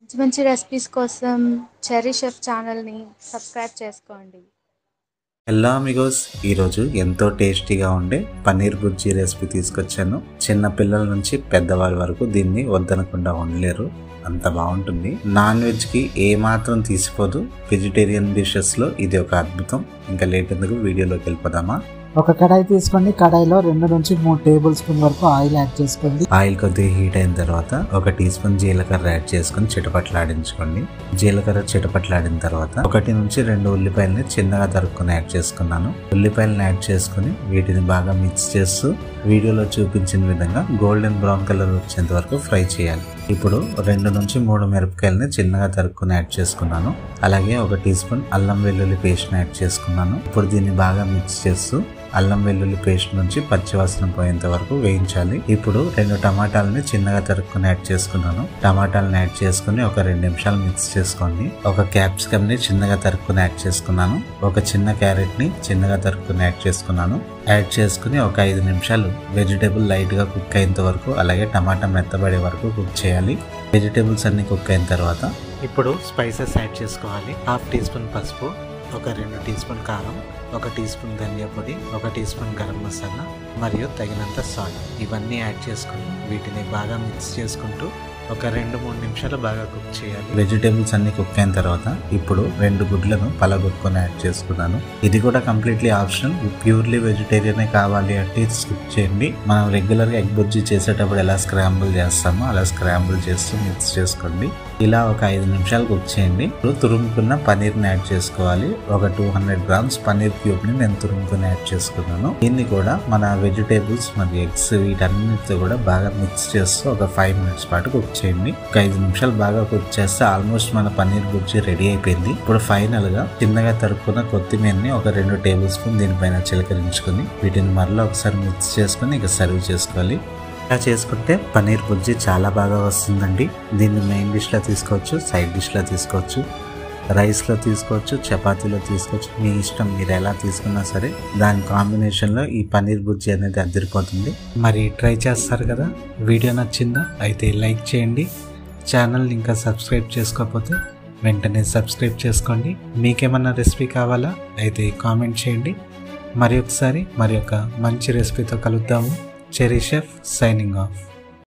మంచి మంచి రెసిపీస్ కోసం చెర్రీ షెఫ్ ఛానల్ని సబ్స్క్రైబ్ చేసుకోండి. హలో అమిగోస్, ఈరోజు ఎంతో టేస్టీగా ఉండే పన్నీర్ బుర్జీ రెసిపీ తీసుకొచ్చాను. చిన్న పిల్లల నుంచి పెద్దవారి వరకు దీన్ని వద్దనకుండా ఉండలేరు, అంత బాగుంటుంది. నాన్ వెజ్కి ఏమాత్రం తీసిపోదు. వెజిటేరియన్ డిషెస్లో ఇది ఒక అద్భుతం. ఇంకా లేట్ ఎందుకు వీడియోలోకి వెళ్ళిపోదామా? ఒక కడాయి తీసుకోండి. కడాయిలో 2 నుంచి 3 టేబుల్ స్పూన్ వరకు ఆయిల్ యాడ్ చేసుకోండి. ఆయిల్ కొద్దిగా హీట్ అయిన తర్వాత 1 టీ స్పూన్ జీలకర్ర యాడ్ చేసుకుని చిటపట్లాడించుకోండి. జీలకర్ర చిటపట్లాడిన తర్వాత 1 నుంచి 2 ఉల్లిపాయలని చిన్నగా తరుక్కుని యాడ్ చేసుకున్నాను. ఉల్లిపాయలను యాడ్ చేసుకుని వీటిని బాగా మిక్స్ చేస్తూ వీడియోలో చూపించిన విధంగా గోల్డెన్ బ్రౌన్ కలర్ వచ్చేంత వరకు ఫ్రై చేయాలి. ఇప్పుడు 2 నుంచి 3 మిరపకాయలని చిన్నగా తరుక్కుని యాడ్ చేసుకున్నాను. అలాగే 1 టీ స్పూన్ అల్లం వెల్లుల్లి పేస్ట్ యాడ్ చేసుకున్నాను. ఇప్పుడు దీన్ని బాగా మిక్స్ చేస్తూ అల్లం వెల్లుల్లి పేస్ట్ నుంచి పచ్చివాసన పోయేంత వరకు వేయించాలి. ఇప్పుడు 2 టమాటాలని చిన్నగా తరుక్కుని యాడ్ చేసుకున్నాను. టమాటాలను యాడ్ చేసుకుని ఒక 2 నిమిషాలు మిక్స్ చేసుకోండి. 1 క్యాప్సికమ్ ని చిన్నగా తరుక్కుని యాడ్ చేసుకున్నాను. 1 చిన్న క్యారెట్ ని చిన్నగా తరుక్కుని యాడ్ చేసుకున్నాను. యాడ్ చేసుకుని ఒక 5 నిమిషాలు వెజిటేబుల్ లైట్ గా కుక్ అయ్యేంత వరకు, అలాగే టమాటా మెత్తబడే వరకు కుక్ చేయాలి. వెజిటేబుల్స్ అన్ని కుక్ అయిన తర్వాత ఇప్పుడు స్పైసెస్ యాడ్ చేసుకోవాలి. 1/2 టీ స్పూన్ పసుపు, 2 టీ స్పూన్ కారం, 1 టీ స్పూన్ ధనియా పొడి, 1 టీ స్పూన్ గరం మసాలా మరియు తగినంత సాల్ట్. ఇవన్నీ యాడ్ చేసుకుని వీటిని బాగా మిక్స్ చేసుకుంటూ ఒక 2-3 నిమిషాలు బాగా కుక్ చేయాలి. వెజిటేబుల్స్ అన్ని కుక్ అయిన తర్వాత ఇప్పుడు 2 గుడ్లను పలగొట్టుకొని యాడ్ చేసుకున్నాను. ఇది కూడా కంప్లీట్లీ ఆప్షనల్. ప్యూర్లీ వెజిటేరియనే కావాలి అంటే స్కిప్ చేయండి. మనం రెగ్యులర్గా ఎగ్ బుర్జీ చేసేటప్పుడు ఎలా స్క్రాంబుల్ చేస్తామో అలా స్క్రాంబుల్ చేస్తూ మిక్స్ చేసుకోండి. ఇలా ఒక 5 నిమిషాలు కుక్ చేయండి. ఇప్పుడు తురుముకున్న పన్నీర్ని యాడ్ చేసుకోవాలి. ఒక 200 గ్రామ్స్ పన్నీర్ క్యూబ్ ని నేను తురుముకుని యాడ్ చేసుకున్నాను. దీన్ని కూడా మన వెజిటేబుల్స్ మరియు ఎగ్స్ వీటన్నిటితో కూడా బాగా మిక్స్ చేస్తూ ఒక 5 మినిట్స్ పాటు కుక్ చేయండి. ఒక 5 నిమిషాలు బాగా కుక్ చేస్తే ఆల్మోస్ట్ మన పన్నీర్ బుర్జీ రెడీ అయిపోయింది. ఇప్పుడు ఫైనల్ గా చిన్నగా తరుక్కున్న కొత్తిమీరని ఒక 2 టేబుల్ స్పూన్ దీనిపైన చిలకరించుకుని వీటిని మరలా ఒకసారి మిక్స్ చేసుకుని ఇక సర్వ్ చేసుకోవాలి. ఇలా చేసుకుంటే పన్నీర్ బుర్జీ చాలా బాగా వస్తుందండి. దీన్ని మెయిన్ డిష్లో తీసుకోవచ్చు, సైడ్ డిష్లో తీసుకోవచ్చు, రైస్లో తీసుకోవచ్చు, చపాతీలో తీసుకోవచ్చు. మీ ఇష్టం, మీరు ఎలా తీసుకున్నా సరే దాని కాంబినేషన్లో ఈ పన్నీర్ బుర్జీ అనేది అదిరిపోతుంది. మరి ట్రై చేస్తారు కదా? వీడియో నచ్చిందా? అయితే లైక్ చేయండి. ఛానల్ ఇంకా సబ్స్క్రైబ్ చేసుకోకపోతే వెంటనే సబ్స్క్రైబ్ చేసుకోండి. మీకేమన్నా రెసిపీ కావాలా అయితే కామెంట్ చేయండి. మరి ఒక మంచి రెసిపీతో కలుద్దాము. Cherry chef signing of.